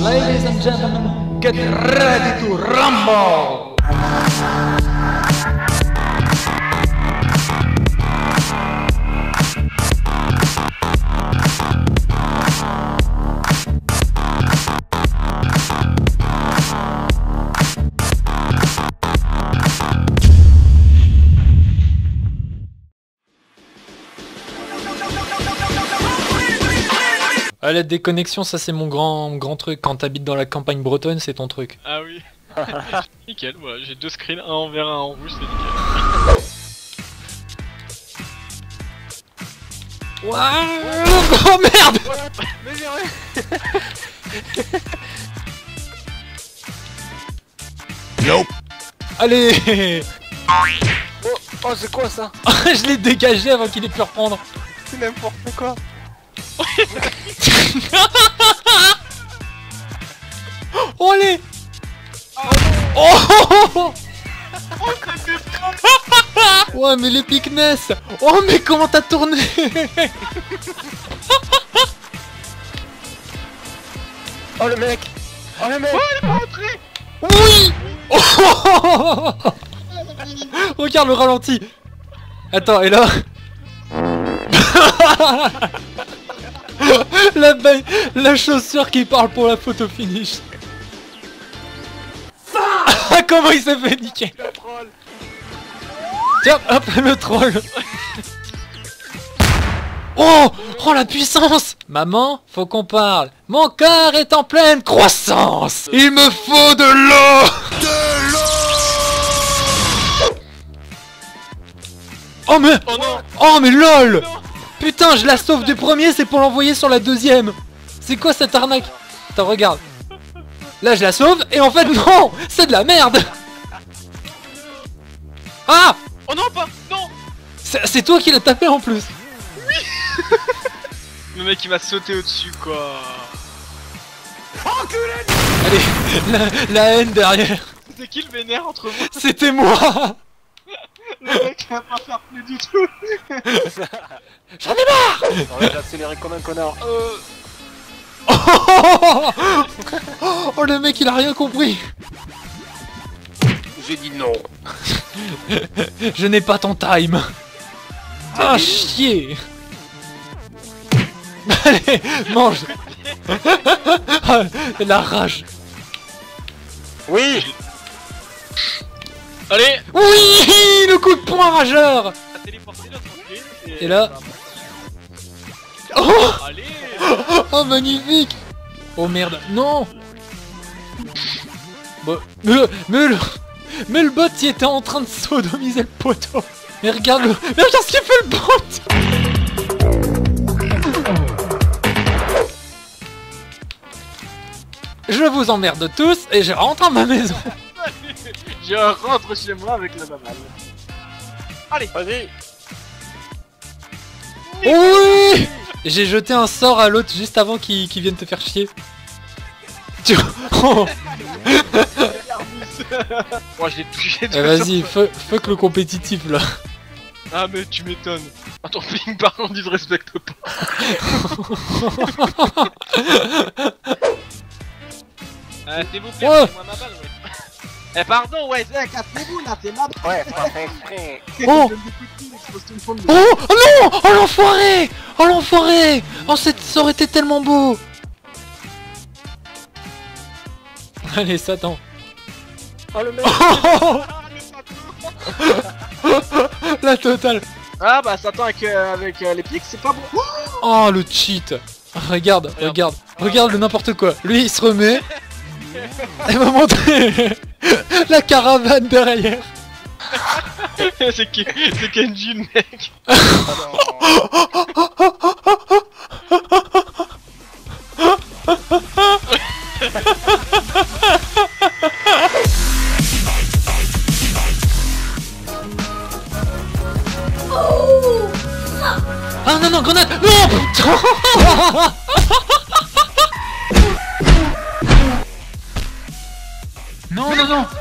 Ladies and gentlemen, get ready to rumble! Ah, la déconnexion, ça c'est mon grand truc. Quand t'habites dans la campagne bretonne, c'est ton truc. Ah oui. Nickel, voilà, j'ai deux screens, un en vert, un en rouge, c'est nickel. Ouah. Oh merde. Mais j'ai rien. Nope. Allez. Oh c'est quoi ça? Je l'ai dégagé avant qu'il ait pu reprendre. C'est n'importe quoi. Oh allez. Oh. Ouais mais l'épicness. Oh mais comment t'as tourné. Oh le mec. Oh le mec. Oh, il est pas rentré. Oui. Oh. Regarde le ralenti. Attends, et là la chaussure qui parle pour la photo finish. Comment il s'est fait niquer. Tiens, hop, le troll. Oh, oh la puissance. Maman, faut qu'on parle. Mon corps est en pleine croissance. Il me faut de l'eau. De l'eau. Oh mais, Oh non. oh mais lol. Non. Putain, je la sauve du premier, c'est pour l'envoyer sur la deuxième. C'est quoi cette arnaque? Attends, regarde. Là, je la sauve, et en fait, non. C'est de la merde. Ah. Oh non, pas. Non. C'est toi qui l'as tapé en plus. Le mec il m'a sauté au-dessus quoi. Allez, la haine derrière. C'est qui le vénère entre vous? C'était moi. Le mec il a pas faire plus du tout. J'en ai marre. J'ai accéléré comme un connard. Oh, le mec il a rien compris. J'ai dit non. Je n'ai pas ton time. Ah chier. Allez, mange. Ah, la rage. Oui. Allez. Oui, le coup de poing rageur. T'as téléporté notre entrée. Et là. Oh, Allez. oh magnifique. Oh merde, non. Bon, mais le bot il était en train de sodomiser le poteau. Mais regarde mais regarde ce qu'il fait le bot. Je vous emmerde tous et je rentre à ma maison. Je rentre chez moi avec la baballe. Allez. Vas-y. Oui. J'ai jeté un sort à l'autre juste avant qu'il vienne te faire chier. Oh. Moi je l'ai touché. Eh, vas-y, fuck le compétitif là. Ah mais tu m'étonnes. Ah ton ping par contre il se respecte pas. S'il vous plaît, Ouais. moi ma balle, ouais. Eh pardon, ouais, cassez-vous là, c'est ma balle. Ouais, c'est pas fait exprès. Oh. Oh, oh non. Oh l'enfoiré. Oh l'enfoiré. Oh ça aurait été tellement beau. Allez Satan. Oh le mec. La totale. Ah bah Satan avec les pics, c'est pas bon. Oh le cheat. Regarde, regarde, regarde le n'importe quoi. Lui il se remet. Elle va montrer la caravane derrière. C'est Kenji le mec. Ah non non grenade. Non putain. Non non non.